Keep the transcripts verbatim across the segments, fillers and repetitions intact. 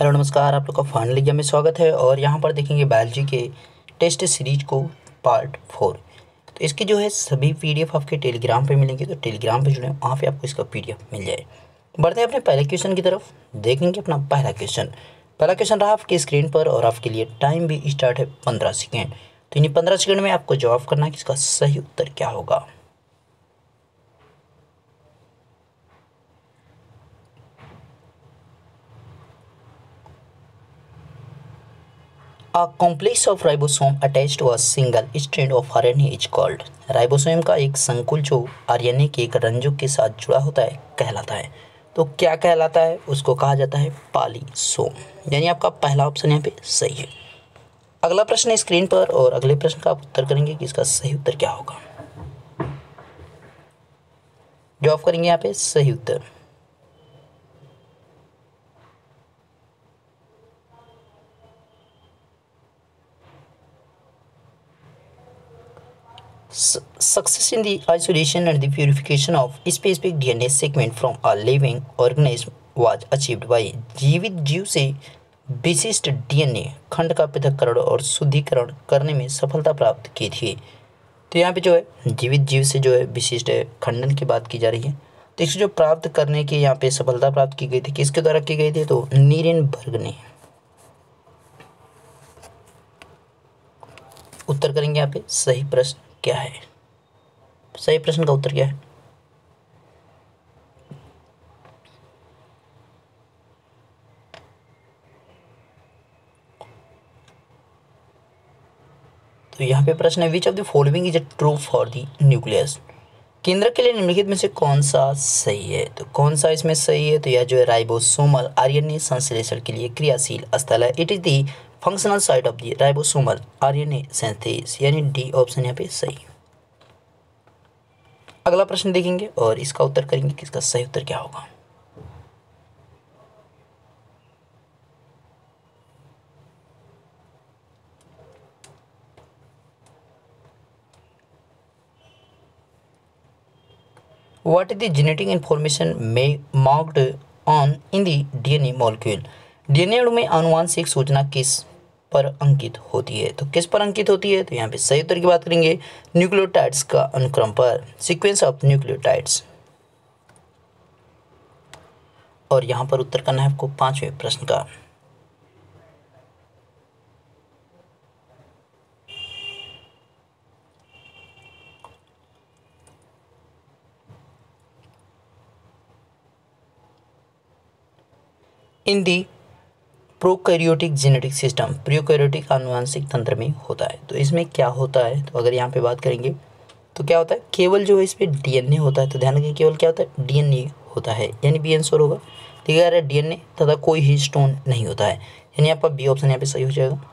Hello नमस्कार, आप लोग का फाइनल एग्जाम में स्वागत है। और यहाँ पर देखेंगे बायोलॉजी के टेस्ट सीरीज को पार्ट फोर। तो इसकी जो है सभी पीडीएफ आपके टेलीग्राम पे मिलेंगे, तो टेलीग्राम पे जुड़े वहाँ पे आपको इसका पीडीएफ मिल जाए। बढ़ते हैं अपने पहले क्वेश्चन की तरफ। देखेंगे अपना पहला क्वेश्चन। पहला क्वेश्चन रहा आपकी स्क्रीन पर और आपके लिए टाइम भी स्टार्ट है पंद्रह सेकेंड। तो इन्हीं पंद्रह सेकेंड में आपको जवाब करना है कि इसका सही उत्तर क्या होगा। A complex of ribosome attached to a single strand of R N A is called। Ribosome का एक संकुल जो आर एन ए के एक रंजक के साथ जुड़ा होता है कहलाता है। तो क्या कहलाता है? उसको कहा जाता है पॉलीसोम। यानी आपका पहला ऑप्शन यहाँ पे सही है। अगला प्रश्न है स्क्रीन पर और अगले प्रश्न का आप उत्तर करेंगे कि इसका सही उत्तर क्या होगा। जवाब करेंगे यहाँ पे सही उत्तर। Success in the isolation and the purification of specific D N A segment from a living organism was achieved by जीवित जीव से विशिष्ट डी एन ए खंड का पृथक्करण और शुद्धिकरण करने में सफलता प्राप्त की थी। तो यहाँ पे जो है जीवित जीव से जो है विशिष्ट खंडन की बात की जा रही है। तो इसको जो प्राप्त करने की यहाँ पे सफलता प्राप्त की गई थी, किसके द्वारा की गई थी? तो नीरेनबर्ग ने। उत्तर करेंगे यहाँ पे सही प्रश्न क्या है। सही प्रश्न का उत्तर क्या है? तो यहाँ पे प्रश्न है which of the following is true for the nucleus. केंद्रक के लिए निम्नलिखित में से कौन सा सही है? तो कौन सा इसमें सही है? तो यह जो है राइबोसोमल आर एन ए संश्लेषण के लिए क्रियाशील स्थल है। It is the functional site of the ribosomal R N A synthesis, यानी डी ऑप्शन यहाँ पे सही है। अगला प्रश्न देखेंगे और इसका उत्तर करेंगे कि इसका सही उत्तर क्या होगा। What is the genetic information may marked on in the D N A molecule? D N A अणु में आनुवांशिक सूचना किस पर अंकित होती है? तो किस पर अंकित होती है? तो यहाँ पे सही उत्तर की बात करेंगे न्यूक्लियोटाइड्स का अनुक्रम पर, सीक्वेंस ऑफ न्यूक्लियोटाइड्स। और यहाँ पर उत्तर करना है आपको पांचवें प्रश्न का। In the prokaryotic genetic system, prokaryotic आनुवांशिक तंत्र में होता है। तो इसमें क्या होता है? तो अगर यहाँ पे बात करेंगे तो क्या होता है? केवल जो है इस पे डी एन ए होता है। तो ध्यान रखिए केवल क्या होता है? डी एन ए होता है, यानी बी आंसर होगा। ठीक है, डी एन ए तथा कोई ही स्टोन नहीं होता है, यानी आपका बी ऑप्शन यहाँ पे सही हो जाएगा।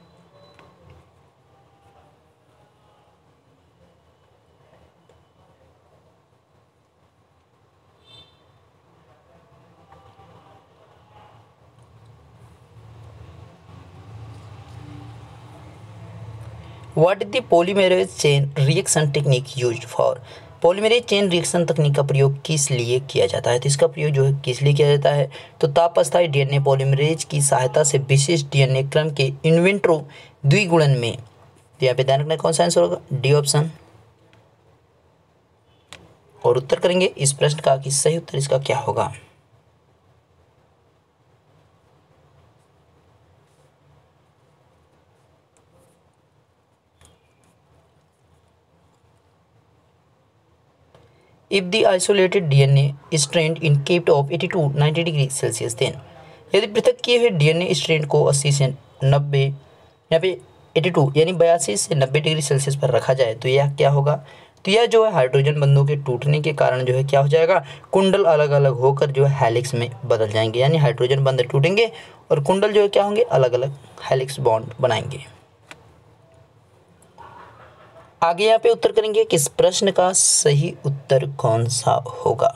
What is the polymerase chain reaction technique used for? Polymerase chain reaction तकनीक का प्रयोग किस लिए किया जाता है? तो इसका प्रयोग जो है किस लिए किया जाता है? तो ताप अस्थायी डी एन ए पॉलीमरेज की सहायता से विशिष्ट डी एन ए क्रम के इनविट्रो द्विगुणन में। तो यहाँ पे ध्यान रखना कौन सा आंसर होगा? D option. और उत्तर करेंगे इस प्रश्न का कि सही उत्तर इसका क्या होगा। If the isolated D N A strand in kept of eighty to ninety degree Celsius then, यदि पृथक किए हुए डी एन ए स्ट्रैंड को अस्सी से नब्बे, यहाँ पे बयासी यानी बयासी से नब्बे डिग्री सेल्सियस पर रखा जाए तो यह क्या होगा? तो यह जो है हाइड्रोजन बंधों के टूटने के कारण जो है क्या हो जाएगा? कुंडल अलग अलग होकर जो है हेलिक्स में बदल जाएंगे, यानी हाइड्रोजन बंध टूटेंगे और कुंडल जो है क्या होंगे? अलग अलग हेलिक्स बॉन्ड बनाएंगे। आगे यहाँ पे उत्तर करेंगे कि इस प्रश्न का सही उत्तर कौन सा होगा।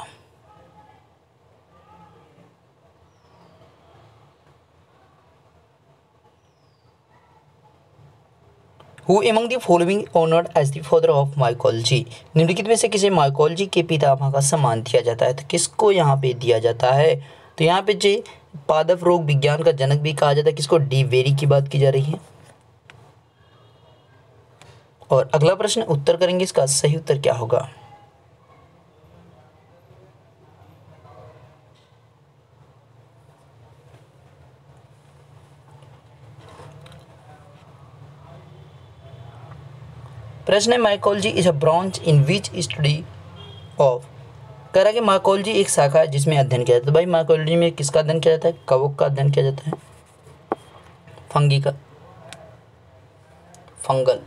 Who among the following honoured as the father of mycology. निम्नलिखित में से किसे माइकोलॉजी के पितामह का सम्मान दिया जाता है? तो किसको यहाँ पे दिया जाता है? तो यहाँ पे जे पादप रोग विज्ञान का जनक भी कहा जाता है किसको, डी वेरी की बात की जा रही है। और अगला प्रश्न उत्तर करेंगे, इसका सही उत्तर क्या होगा। प्रश्न है mycology is a branch in which study of, कह रहा है कि माइकोलॉजी एक शाखा है जिसमें अध्ययन किया जाता है। तो भाई माइकोलॉजी में किसका अध्ययन किया जाता है, कवक का अध्ययन किया जाता है, फंगी का, fungal.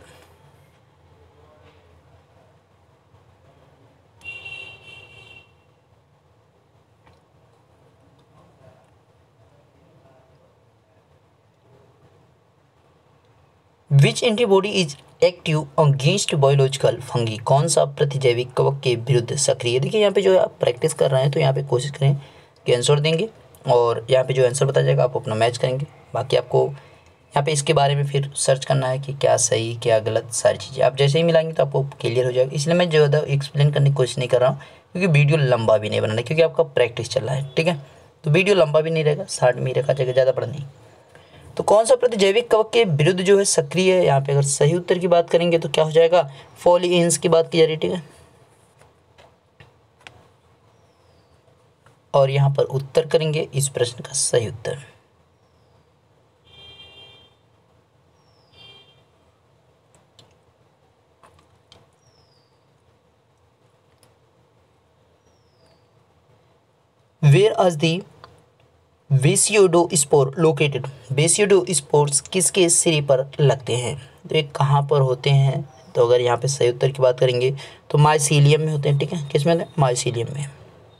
Which antibody is active against biological fungi, कौन सा प्रतिजैविक कवक के विरुद्ध सक्रिय। देखिए यहाँ पे जो है आप प्रैक्टिस कर रहे हैं तो यहाँ पे कोशिश करें कि आंसर देंगे और यहाँ पे जो आंसर बताया जाएगा आप अपना मैच करेंगे। बाकी आपको यहाँ पे इसके बारे में फिर सर्च करना है कि क्या सही क्या गलत, सारी चीज़ें आप जैसे ही मिलाएंगे तो आपको क्लियर हो जाएगा। इसलिए मैं ज़्यादा एक्सप्लेन करने की कोशिश नहीं कर रहा हूँ क्योंकि वीडियो लंबा भी नहीं बनाना, क्योंकि आपका प्रैक्टिस चल रहा है, ठीक है। तो वीडियो लंबा भी नहीं रहेगा, शार्ट में ही रखा जाएगा, ज़्यादा बड़ा नहीं। तो कौन सा प्रतिजैविक कवक के विरुद्ध जो है सक्रिय है, यहाँ पे अगर सही उत्तर की बात करेंगे तो क्या हो जाएगा, फॉलिएन्स की बात की जा रही है, ठीक है। और यहाँ पर उत्तर करेंगे इस प्रश्न का सही उत्तर। वेयर आज दी बेसियोडोस्पोर लोकेटेड, बेसियोडोस्पोर्स किसके सिरे पर लगते हैं, तो ये कहाँ पर होते हैं। तो अगर यहाँ पे सही उत्तर की बात करेंगे तो माइसीलियम में होते हैं, ठीक है। किस में होते हैं, माइसीलियम में।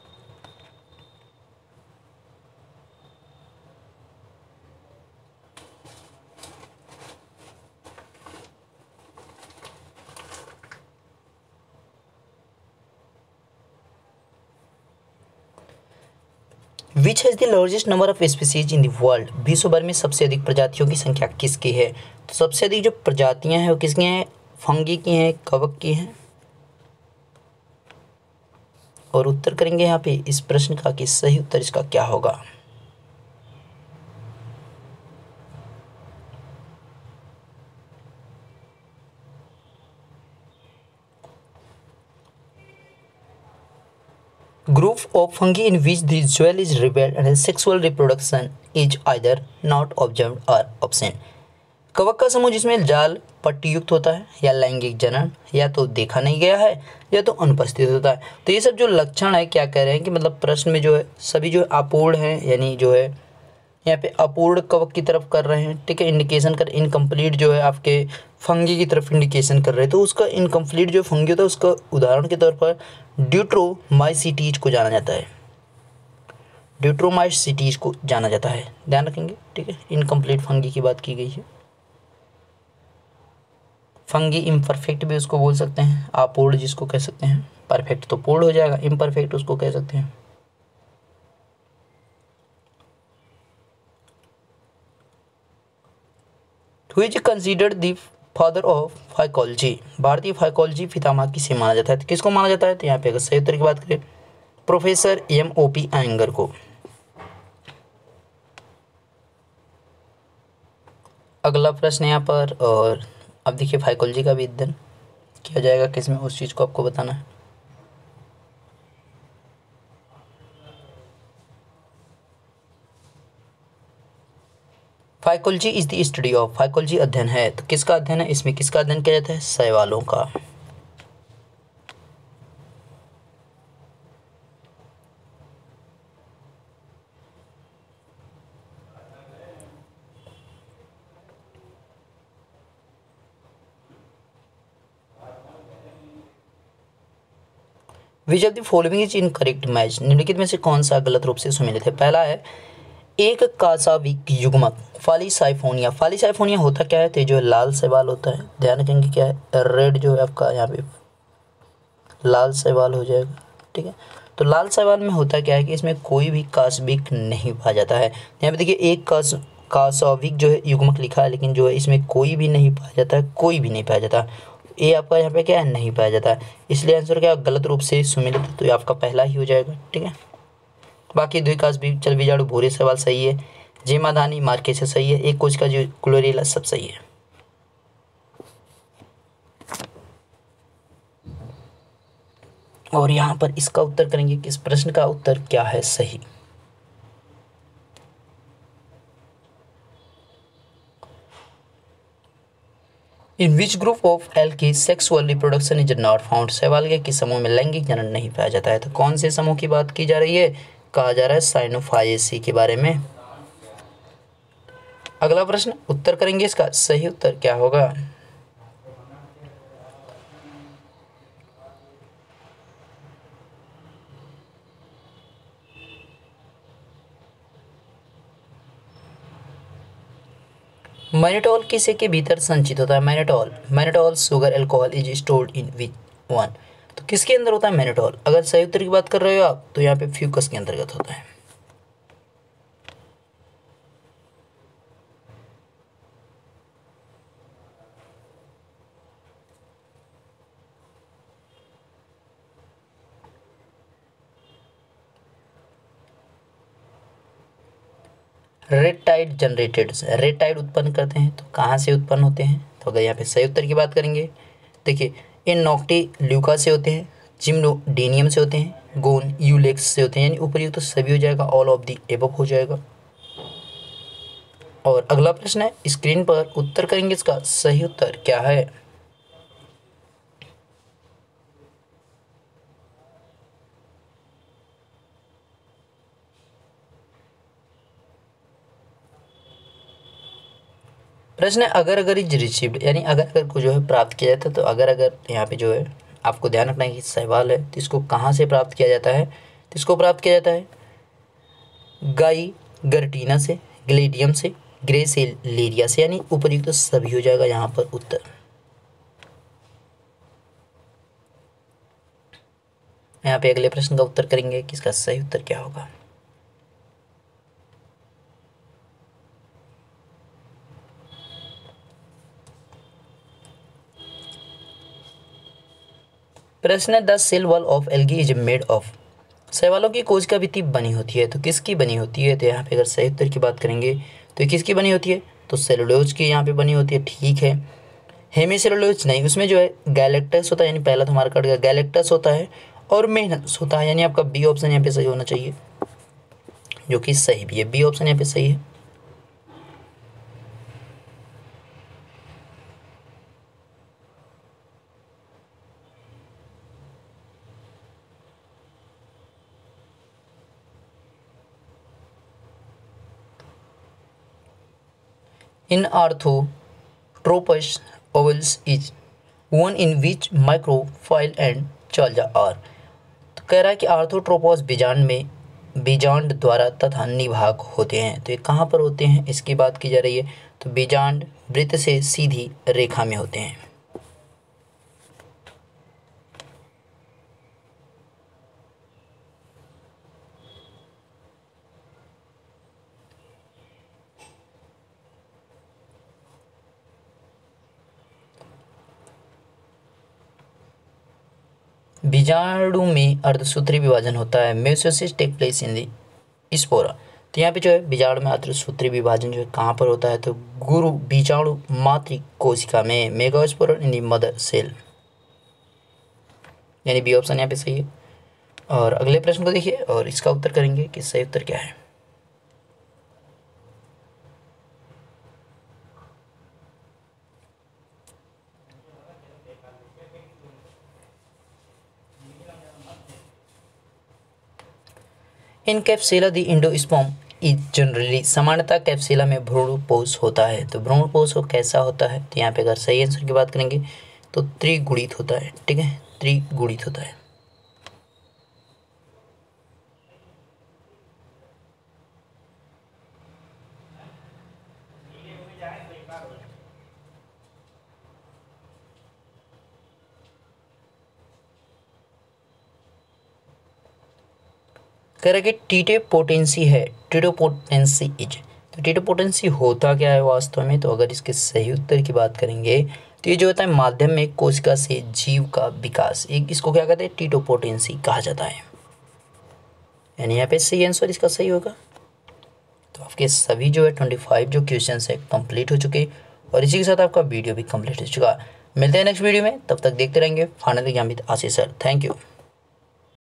Which has the largest number of species in the world, विश्व भर में सबसे अधिक प्रजातियों की संख्या किसकी है। तो सबसे अधिक जो प्रजातियां हैं वो किसकी हैं, फंगी की हैं, कवक की हैं। और उत्तर करेंगे यहाँ पे इस प्रश्न का कि सही उत्तर इसका क्या होगा। Group of fungi in which the jewel is rebelled and sexual reproduction is either not observed or absent. कवक का समूह जिसमें जाल पट्टी युक्त होता है या लैंगिक जनन या तो देखा नहीं गया है या तो अनुपस्थित होता है। तो ये सब जो लक्षण है क्या कह रहे हैं कि मतलब प्रश्न में जो है सभी जो अपूर्ण है, यानी जो है यहाँ पे अपूर्ण कवक की तरफ कर रहे हैं, ठीक है। इंडिकेशन कर इनकम्प्लीट जो है आपके फंगी की तरफ इंडिकेशन कर रहे हैं। तो उसका इनकम्प्लीट जो फंगी होता है उसका उदाहरण के तौर पर ड्यूट्रोमाइसिटीज को जाना जाता है, ड्यूट्रोमाइसिटीज को जाना जाता है, ध्यान रखेंगे, ठीक है। इनकम्प्लीट फंगी की बात की गई है। फंगी इम्परफेक्ट भी उसको बोल सकते हैं, अपूर्ण जिसको कह सकते हैं, परफेक्ट तो पूर्ण हो जाएगा, इम्परफेक्ट उसको कह सकते हैं। Who is considered the father of phycology, भारतीय फाइकोलॉजी पितामह किसे माना जाता है, तो किसको माना जाता है। तो यहाँ पे अगर सही उत्तर की बात करें professor M O P Iyengar को। अगला प्रश्न यहाँ पर, और अब देखिए फाइकोलॉजी का भी अध्ययन किया जाएगा किसमें, उस चीज़ को आपको बताना है। Phycology is the study of, phycology अध्ययन है, तो किसका अध्ययन है, इसमें किसका अध्ययन किया जाता है, शैवालों का। Which of the following is incorrect match, निम्नलिखित में से कौन सा गलत रूप से सुमेलित है। पहला है एक कासाविक युग्मक फालिसाइफोनिया, फालिसाइफोनिया होता क्या है, तो जो लाल शैवाल होता है, ध्यान रखेंगे क्या है, रेड जो है आपका यहाँ पे लाल शैवाल हो जाएगा, ठीक है। तो लाल शैवाल में होता क्या है कि इसमें कोई भी कासविक नहीं पाया जाता है। यहाँ पे देखिए एक कास कासाविक जो है युग्मक लिखा है, लेकिन जो है इसमें कोई भी नहीं पाया जाता है, कोई भी नहीं पाया जाता, ये आपका यहाँ पे क्या है, नहीं पाया जाता है। इसलिए आंसर क्या गलत रूप से सुमेलित, तो ये आपका पहला ही हो जाएगा, ठीक है। बाकी द्विकास भी चल बीजाणु भूरे सवाल सही है, जेमाधानी मार्के से सही है, एक कोच का जो क्लोरेला सब सही है। और यहाँ पर इसका उत्तर करेंगे कि इस प्रश्न का उत्तर क्या है सही। In which group of algae sexual reproduction is not found. सवाल है कि समूह में लैंगिक जनन नहीं पाया जाता है, तो कौन से समूह की बात की जा रही है? कहा जा रहा है साइनोफाइएसी के बारे में। अगला प्रश्न उत्तर करेंगे, इसका सही उत्तर क्या होगा? मैनिटोल किसे के भीतर संचित होता है? Mannitol mannitol sugar alcohol is stored in which one. तो किसके अंदर होता है मैनिटोल? अगर सही उत्तर की बात कर रहे हो आप तो यहाँ पे फ्यूकस के अंतर्गत होता है। Red tide generated, red tide उत्पन्न करते हैं तो कहाँ से उत्पन्न होते हैं? तो अगर यहाँ पे सही उत्तर की बात करेंगे, देखिए इन नॉक्टी ल्यूका से होते हैं, जिम्नोडेनियम से होते हैं, गोन यूलेक्स से होते हैं, यानी उपयुक्त तो सभी हो जाएगा, ऑल ऑफ दी एबव हो जाएगा। और अगला प्रश्न है, स्क्रीन पर उत्तर करेंगे, इसका सही उत्तर क्या है? प्रश्न है अगर अगर इज रिसीव्ड, यानी अगर अगर को जो है प्राप्त किया जाता है, तो अगर अगर यहाँ पे जो है आपको ध्यान रखना है कि सवाल है, तो इसको कहाँ से प्राप्त किया जाता है? तो इसको प्राप्त किया जाता है गाई गर्टीना से, ग्लेडियम से, ग्रेसेलेरिया से, यानी उपयुक्त तो सभी हो जाएगा यहाँ पर उत्तर। यहाँ पे अगले प्रश्न का उत्तर करेंगे कि इसका सही उत्तर क्या होगा। प्रश्न है the cell wall of algae is made of. शैवालों की कोशिका भित्ति बनी होती है तो किसकी बनी होती है? तो यहाँ पे अगर सही उत्तर की बात करेंगे तो किसकी बनी होती है? तो सेलुलोज की यहाँ पे बनी होती है, ठीक है। हेमीसेलुलोज नहीं, उसमें जो है गैलेक्टस होता है, यानी पहला तो हमारा कट गया, गैलेक्टस होता है और मेहनस होता है, यानी आपका बी ऑप्शन यहाँ पे सही होना चाहिए, जो कि सही भी है। बी ऑप्शन यहाँ पे सही है। In Arthropods, ovals is one in which microphyll and chalza are। तो कह रहा है कि आर्थोट्रोपोस बीजांड में बीजांड द्वारा तथा निभाग होते हैं, तो ये कहाँ पर होते हैं इसकी बात की जा रही है। तो बीजांड वृत्त से सीधी रेखा में होते हैं। बीजाणु में अर्धसूत्री विभाजन होता है, meiosis take place in the spore. तो यहाँ पे जो है बीजाणु में अर्धसूत्री विभाजन जो है कहाँ पर होता है? तो गुरु बीजाणु मातृ कोशिका में, megaspore in the mother cell, यानी बी ऑप्शन यहाँ पे सही है। और अगले प्रश्न को देखिए और इसका उत्तर करेंगे कि सही उत्तर क्या है। In capsella the endosperm is generally, सामान्यतः कैप्सिला में भ्रूणपोष होता है। तो भ्रूणपोष हो कैसा होता है? तो यहाँ पे अगर सही आंसर की बात करेंगे तो त्रिगुणित होता है, ठीक है, त्रिगुणित होता है। कह रहा है कि टीटोपोटेंसी है, टीटोपोटेंसी इज, तो टीटोपोटेंसी होता क्या है वास्तव में? तो अगर इसके सही उत्तर की बात करेंगे तो ये जो होता है माध्यम में कोशिका से जीव का विकास, एक इसको क्या कहते हैं? टीटोपोटेंसी कहा जाता है। यानी यहाँ पे सही आंसर इसका सही होगा। तो आपके सभी जो है ट्वेंटी फाइव जो क्वेश्चन है कंप्लीट हो चुके और इसी के साथ आपका वीडियो भी कंप्लीट हो चुका। मिलते हैं नेक्स्ट वीडियो में, तब तक देखते रहेंगे final exam with Ashish sir. Thank you.